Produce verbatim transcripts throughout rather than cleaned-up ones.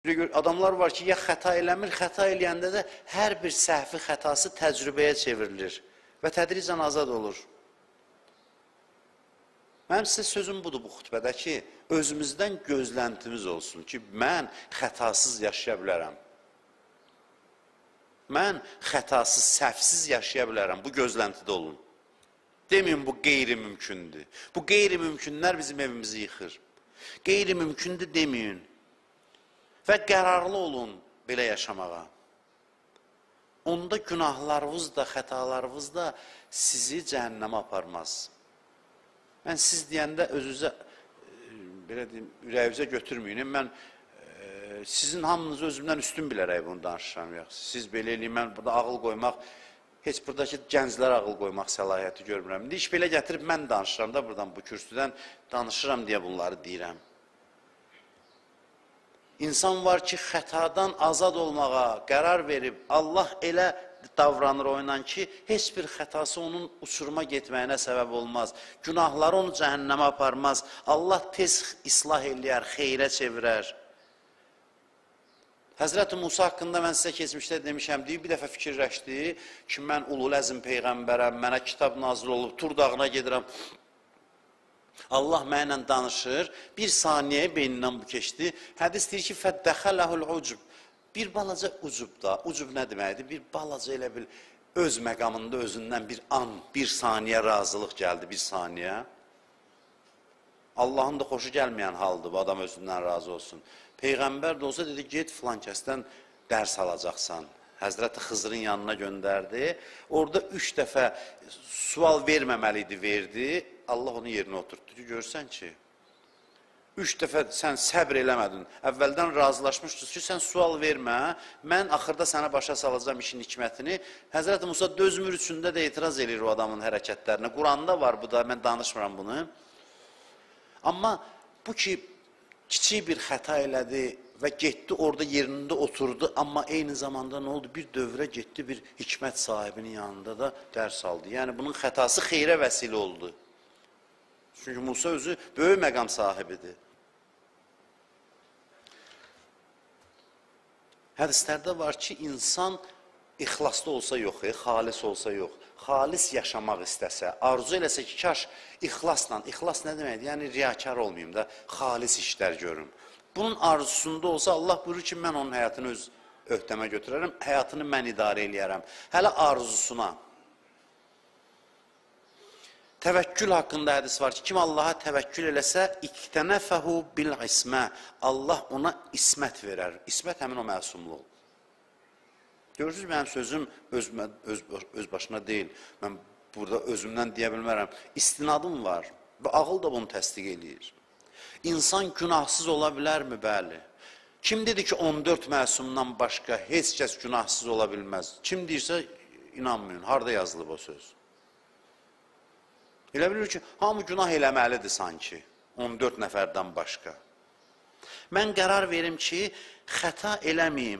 Adamlar var ki, ya xəta eləmir, xəta eləyəndə də hər bir səhvi xətası təcrübəyə çevrilir və tədricən azad olur. Mənim sizə sözüm budur bu xütbədə ki, özümüzdən gözləntimiz olsun ki, mən xətasız yaşaya bilərəm. Mən xətasız, səhvsiz yaşaya bilərəm, bu gözləntidə olun. Deməyin, bu qeyri-mümkündür. Bu qeyri-mümkünlər bizim evimizi yıxır. Qeyri-mümkündür deməyin. Və qərarlı olun belə yaşamağa. Onda günahlarınız da, xətalarınız da sizi cəhənnəmə aparmaz. Mən siz deyəndə özünüzə, belə deyim, ürəyinizə götürməyin. Mən e, sizin hamınızı özümdən üstün bilərək bunu danışıram. Yox. Siz belə eləyin, mən burada ağıl qoymaq, heç buradakı gənclər ağıl qoymaq səlahiyyəti görmürəm. İndi iş belə gətirib mən danışıram da buradan, bu kürsüdən danışıram deyə bunları deyirəm. İnsan var ki, xətadan azad olmağa qərar verib, Allah elə davranır oynan ki, heç bir xətası onun uçuruma getməyinə səbəb olmaz. Günahları onu cəhənnəmə aparmaz. Allah tez islah eləyər, xeyrə çevirər. Həzrəti Musa haqqında mən sizə keçmişdə demişəm, deyib, bir dəfə fikirləşdi ki, mən Ulul-Əzm Peyğəmbərəm, mənə kitab nazil olub, Tur dağına gedirəm. Allah mənlə danışır, bir saniyəyə beynindən bu keçdi. Hədis deyir ki, fəddəxələhul ucub. Bir balaca ucub da, ucub nə deməkdir? Bir balaca elə bil, öz məqamında özündən bir an, bir saniyə razılıq gəldi, bir saniyə. Allahın da xoşu gəlməyən haldır, bu adam özündən razı olsun. Peyğəmbər də olsa dedi, get filan kəsdən dərs alacaqsan. Həzrəti Xızırın yanına göndərdi. Orada üç dəfə sual verməməliydi, verdi. Allah onu yerinə oturtdu ki, görsən ki, üç dəfə sən səbr eləmədin. Əvvəldən razılaşmışdınız ki, sən sual vermə, mən axırda sənə başa salacağım işin hikmətini. Həzrəti Musa dözmür üçündə də etiraz edir o adamın hərəkətlərinə. Quranda var bu da, mən danışmıram bunu. Amma bu ki, kiçik bir xəta elədi və getdi orada yerində oturdu, amma eyni zamanda nə oldu? Bir dövrə getdi, bir hikmət sahibinin yanında da dərs aldı. Yəni, bunun xətası xeyrə vəsilə oldu. Çünki Musa özü böyük məqam sahibidir. Hədislərdə var ki, insan ixlaslı olsa yox, xalis olsa yox. Xalis yaşamaq istəsə, arzu eləsə ki, kaş ixlasla, ixlas nə deməkdir? Yəni, riyakar olmayayım da, xalis işlər görüm. Bunun arzusunda olsa, Allah buyurur ki, mən onun həyatını öz öhdəmə götürərəm, həyatını mən idarə eləyərəm. Hələ arzusuna. Təvəkkül haqqında hədis var ki, kim Allaha təvəkkül eləsə, iktənəfəhu bil-ismə, Allah ona ismət verər. İsmət həmin o məsumluq. Görürsünüz, mənim sözüm öz, öz, öz başına deyil. Mən burada özümdən deyə bilmərəm. İstinadım var və ağıl da bunu təsdiq eləyir. İnsan günahsız ola bilərmi? Bəli. Kim dedi ki, on dörd məsumdan başqa heç kəs günahsız ola bilməz? Kim deyirsə, inanmayın. Harada yazılıb o söz? Elə bilir ki, hamı günah eləməlidir sanki, on dörd nəfərdən başqa. Mən qərar verim ki, xəta eləməyim.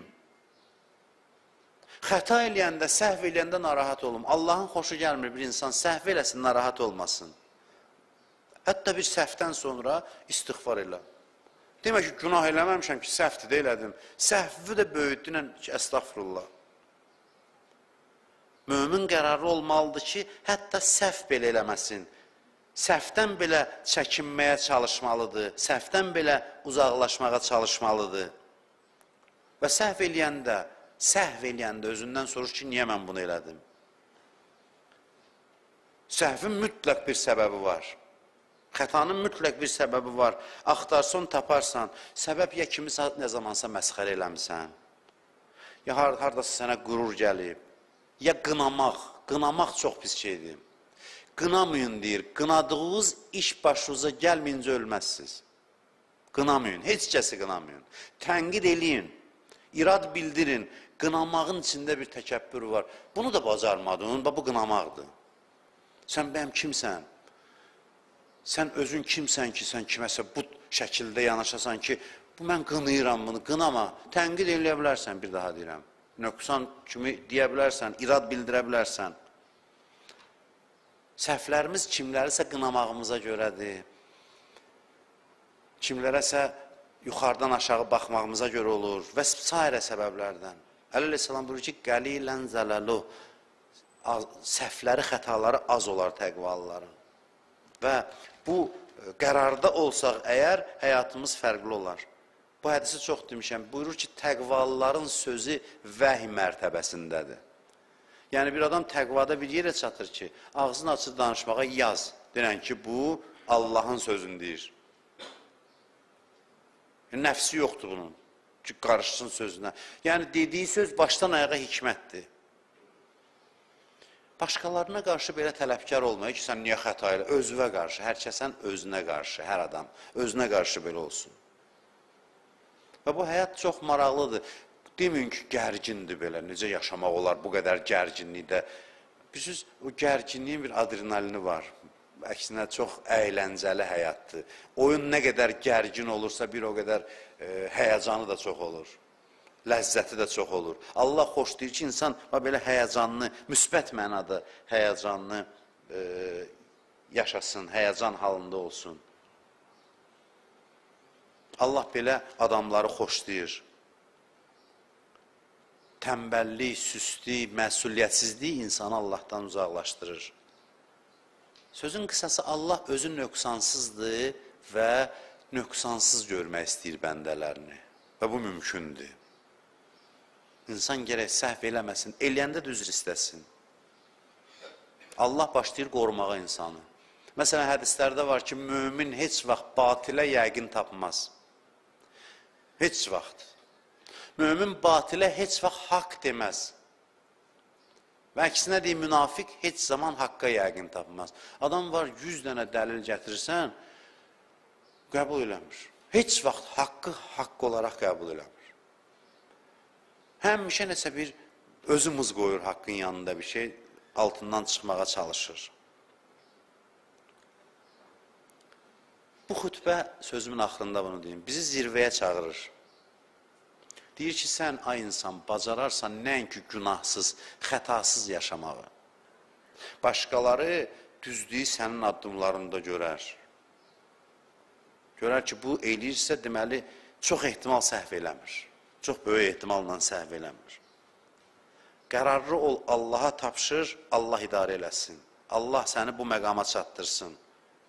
Xəta eləyəndə, səhv eləyəndə narahat olum. Allahın xoşu gəlmir bir insan səhv eləsin, narahat olmasın. Hətta bir səhvdən sonra istiğfar elə. Demək ki, günah eləməmişəm ki, səhvdir də elədim. Səhvi də böyütdünən ki, əstəğfurullah. Mömin qərarı olmalıdır ki, hətta səhv belə eləməsin. Səhvdən belə çəkinməyə çalışmalıdır. Səhvdən belə uzaqlaşmağa çalışmalıdır. Və səhv eləyəndə, səhv eləyəndə özündən soruş ki, niyə mən bunu elədim? Səhvin mütləq bir səbəbi var. Xətanın mütləq bir səbəbi var. Axtarsan, taparsan. Səbəb ya kimi nə zamansa məsxərə eləmişsən. Ya haradasa sənə qürur gəlib. Ya qınamaq, qınamaq çox pis şeydir. Qınamayın deyir, qınadığınız iş başınıza gəlməyincə ölməzsiniz. Qınamayın, heç kəsi qınamayın. Tənqid eləyin, irad bildirin, qınamağın içində bir təkəbbür var. Bunu da bacarmadın, bu qınamaqdır. Sən bəyəm kimsən? Sən özün kimsən ki, sən kiməsə bu şəkildə yanaşasan ki, bu mən qınayıram bunu, qınama. Tənqid eləyə bilərsən, bir daha deyirəm. Nöqsan kimi deyə bilərsən, irad bildirə bilərsən. Səhvlərimiz kimlərisə qınamağımıza görədir. Kimlərəsə yuxarıdan aşağı baxmağımıza görə olur və s. səbəblərdən. Əli əleyhissalam buyurur ki, qəlilən zələlu, səhvləri, xətaları az olar təqvalıların. Və bu qərarda olsaq əgər, həyatımız fərqli olar. Bu hədisi çox demişəm, buyurur ki, təqvalıların sözü vəhy mərtəbəsindədir. Yəni, bir adam təqvada bir yerə çatır ki, ağzını açır danışmağa yaz. Denən ki, bu Allahın sözünü deyir. Nəfsi yoxdur bunun ki, qarışsın sözünə. Yəni, dediyi söz başdan ayağa hikmətdir. Başqalarına qarşı belə tələbkar olmaya ki, sən niyə xəta elə? Özünə qarşı, hər kəsən özünə qarşı, hər adam özünə qarşı belə olsun. Və bu həyat çox maraqlıdır. Demin ki, gərgindir belə, necə yaşamaq olar bu qədər gərginlikdə. Bilirsiniz, o gərginliyin bir adrenalini var. Əksinə, çox əyləncəli həyatdır. Oyun nə qədər gərgin olursa, bir o qədər e, həyəcanı da çox olur. Ləzzəti də çox olur. Allah xoşlayır ki, insan belə həyəcanlı, müsbət mənada həyəcanlı e, yaşasın, həyəcan halında olsun. Allah belə adamları xoşlayır. Təmbəllik, süstlük, məsuliyyətsizlik insanı Allahdan uzaqlaşdırır. Sözün qısası, Allah özü nöqsansızdır və nöqsansız görmək istəyir bəndələrini. Və bu mümkündür. İnsan gərək səhv eləməsin, eləyəndə də üzr istəsin. Allah başlayır qorumağa insanı. Məsələn, hədislərdə var ki, mömin heç vaxt batilə yəqin tapmaz. Heç vaxt. Mömin batilə heç vaxt haqq deməz. Və əksinə deyil, münafiq heç zaman haqqa yəqin tapmaz. Adam var, yüz dənə dəlil gətirirsən, qəbul eləmir. Heç vaxt haqqı haqq olaraq qəbul eləmir. Həmişə nəsə bir özümüz qoyur haqqın yanında bir şey, altından çıxmağa çalışır. Bu xütbə, sözümün axırında bunu deyim, bizi zirvəyə çağırır. Deyir ki, sən, ay insan, bacararsan nəinki günahsız, xətasız yaşamağı. Başqaları düzdüyü sənin addımlarında görər. Görər ki, bu eləyirsə, deməli, çox ehtimal səhv eləmir. Çox böyük ehtimalla səhv eləmir. Qərarlı ol, Allaha tapşır, Allah idarə eləsin. Allah səni bu məqama çatdırsın.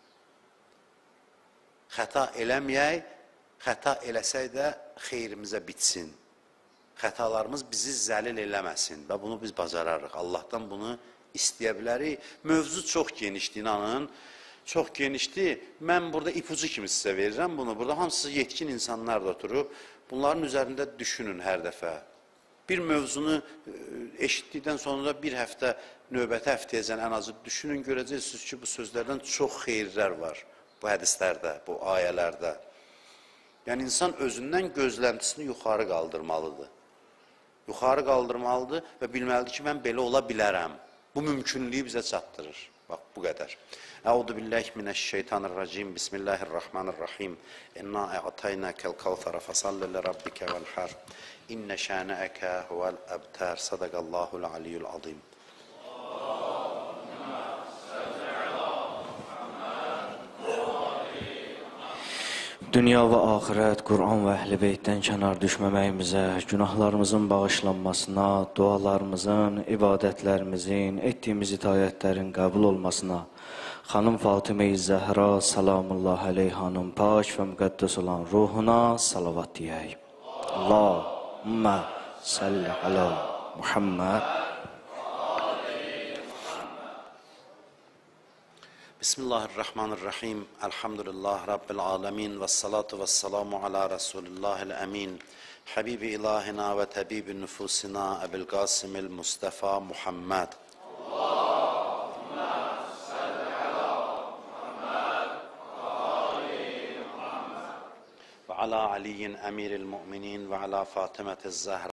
Xəta eləməyək, xəta eləsək də xeyrimizə bitsin. Xətalarımız bizi zəlil eləməsin və bunu biz bacararıq. Allahdan bunu istəyə bilərik. Mövzu çox genişdir, inanın. Çox genişdir. Mən burada ipucu kimi sizə verirəm bunu. Burada hamısı yetkin insanlar da oturub. Bunların üzərində düşünün hər dəfə. Bir mövzunu eşitdikdən sonra bir həftə, növbəti həftəyəcən ən azı düşünün, görəcəksiniz ki, bu sözlərdən çox xeyirlər var. Bu hədislərdə, bu ayələrdə. Yəni, insan özündən gözləntisini yuxarı qaldırmalıdır. Yuxarı qaldırmalıdır və bilməlidir ki, mən belə ola bilərəm. Bu mümkünlüyü bizə çatdırır. Bax, bu qədər. Əudu billahi minəşşeytanirracim. Bismillahirrahmanirrahim. İnna ə'taynəkəl kavfərə fəsalli li rabbikə vəlhər. İnnə şənəəkə huvəl əbtər. Sadaqallahul aliyyul azim. Dünya və axirət, Quran və Əhl-i Beytdən kənar düşməməyimizə, günahlarımızın bağışlanmasına, dualarımızın, ibadətlərimizin, etdiyimiz itayətlərin qəbul olmasına, xanım Fatimə-i Zəhra, salamullah əleyhanın pak və müqəddəs olan ruhuna salavat deyək. Allahümmə salli alə Muhammed. Bismillahirrahmanirrahim. Elhamdülillah Rabbil alemin. Ve salatu ve selamu ala Resulillahil emin. Habibi ilahina ve tabibi nüfusina Ebil Qasimil Mustafa Muhammed. Allahümme salli ala Muhammed ve ali Muhammed. Ve ala aliyin emiril müminin ve ala Fatimetiz Zahra.